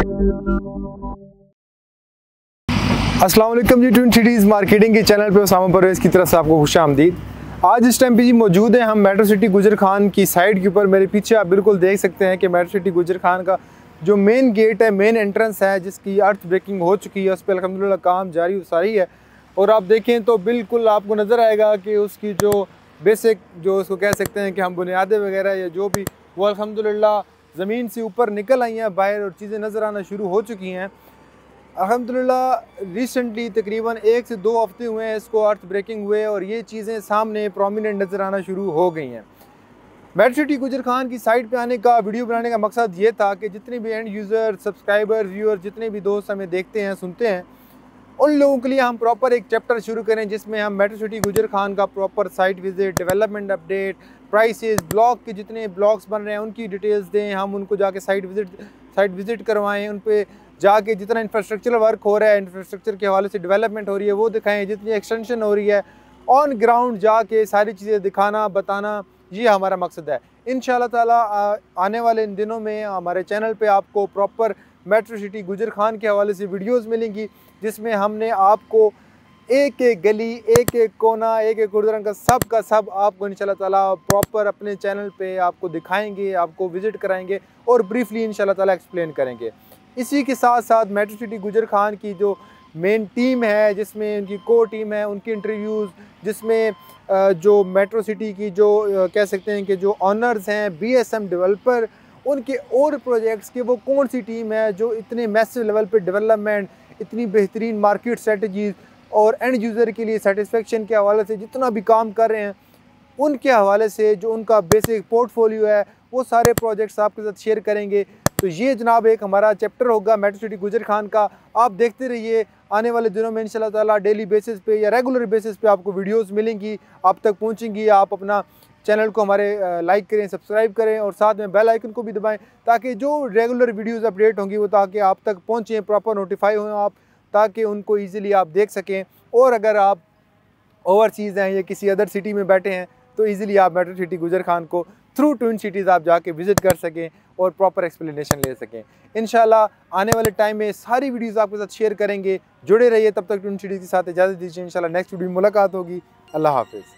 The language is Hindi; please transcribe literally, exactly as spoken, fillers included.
अस्सलाम वालेकुम जी, ट्विन सिटीज़ मार्केटिंग के चैनल पे उसामा परवेज़ की तरफ से आपको खुश आमदीद। आज इस टाइम पे जी मौजूद है हम मेट्रो सिटी गुजर खान की साइड के ऊपर। मेरे पीछे आप बिल्कुल देख सकते हैं कि मेट्रो सिटी गुजर खान का जो मेन गेट है, मेन एंट्रेंस है, जिसकी अर्थ ब्रेकिंग हो चुकी है, उस पर अल्हम्दुलिल्लाह काम जारी सारी है। और आप देखें तो बिल्कुल आपको नज़र आएगा कि उसकी जो बेसिक जो उसको कह सकते हैं कि हम बुनियादें वगैरह या जो भी, वो अल्हम्दुलिल्लाह ज़मीन से ऊपर निकल आई हैं बाहर और चीज़ें नज़र आना शुरू हो चुकी हैं। अल्हम्दुलिल्लाह रिसेंटली तकरीबन एक से दो हफ्ते हुए हैं इसको अर्थ ब्रेकिंग हुए और ये चीज़ें सामने प्रोमिनेंट नज़र आना शुरू हो गई हैं। मेट्रो सिटी गुजर खान की साइड पे आने का, वीडियो बनाने का मकसद ये था कि जितने भी एंड यूज़र, सब्सक्राइबर, व्यूअर, जितने भी दोस्त हमें देखते हैं, सुनते हैं, उन लोगों के लिए हम प्रॉपर एक चैप्टर शुरू करें जिसमें हम मेट्रो सिटी गुजर खान का proper site visit, development update, prices, block के जितने ब्लॉक्स बन रहे हैं उनकी डिटेल्स दें, हम उनको जाके साइट विजिट साइट विजिट करवाएं, उन पर जाके जितना इंफ्रास्ट्रक्चर वर्क हो रहा है, इंफ्रास्ट्रक्चर के हवाले से डेवलपमेंट हो रही है वो दिखाएं, जितनी एक्सटेंशन हो रही है ऑन ग्राउंड जाके सारी चीज़ें दिखाना, बताना, ये हमारा मकसद है। इंशाल्लाह ताला आने वाले इन दिनों में हमारे चैनल पे आपको proper metro city Gujar Khan के हवाले से वीडियोस मिलेंगी जिसमें हमने आपको एक एक गली, एक एक कोना, एक एक गुरुद्वारा का सब का सब आपको इंशाल्लाह ताला प्रॉपर अपने चैनल पे आपको दिखाएंगे, आपको विज़िट कराएंगे और ब्रीफली इंशाल्लाह ताला एक्सप्लेन करेंगे। इसी के साथ साथ मेट्रो सिटी गुजर खान की जो मेन टीम है, जिसमें उनकी को टीम है, उनकी इंटरव्यूज़, जिसमें जो मेट्रो सिटी की जो कह सकते हैं कि जो ऑनर्स हैं, बी एस एम डेवलपर, उनके और प्रोजेक्ट्स के वो कौन सी टीम है जो इतने मैसिव लेवल पे डेवलपमेंट, इतनी बेहतरीन मार्केट स्ट्रेटजीज़ और एंड यूज़र के लिए सेटिस्फेक्शन के हवाले से जितना भी काम कर रहे हैं, उनके हवाले से जो उनका बेसिक पोर्टफोलियो है वो सारे प्रोजेक्ट्स आपके साथ शेयर करेंगे। तो ये जनाब एक हमारा चैप्टर होगा मेट्रो सिटी गुजर खान का। आप देखते रहिए, आने वाले दिनों में इंशाल्लाह ताला डेली बेसिस पे या रेगुलर बेसिस पे आपको वीडियोस मिलेंगी, आप तक पहुंचेंगी। आप अपना चैनल को हमारे लाइक करें, सब्सक्राइब करें और साथ में बेल आइकन को भी दबाएं ताकि जो रेगुलर वीडियोस अपडेट होंगी वो ताकि आप तक पहुँचें, प्रॉपर नोटिफाई हों आप, ताकि उनको ईज़िली आप देख सकें। और अगर आप ओवरसीज़ हैं या किसी अदर सिटी में बैठे हैं तो ईज़िली आप मेट्रो सिटी गुजर खान को थ्रू ट्विन सिटीज़ आप जाके विज़िट कर सकें और प्रॉपर एक्सप्लेनेशन ले सकें। इंशाल्लाह आने वाले टाइम में सारी वीडियोज़ आपके साथ शेयर करेंगे। जुड़े रहिए, तब तक ट्विन सिटीज़ के साथ इजाज़त दीजिए। इंशाल्लाह नेक्स्ट वीडियो में मुलाकात होगी। अल्लाह हाफ़िज़।